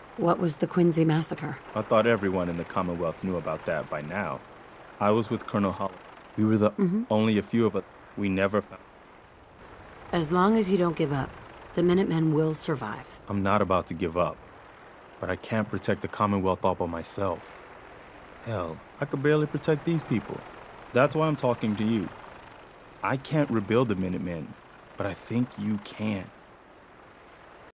What was the Quincy massacre? I thought everyone in the Commonwealth knew about that by now. I was with Colonel Hull. We were the Mm-hmm. only a few of us. We never found. As long as you don't give up, the Minutemen will survive. I'm not about to give up, but I can't protect the Commonwealth all by myself. Hell, I could barely protect these people. That's why I'm talking to you. I can't rebuild the Minutemen, but I think you can.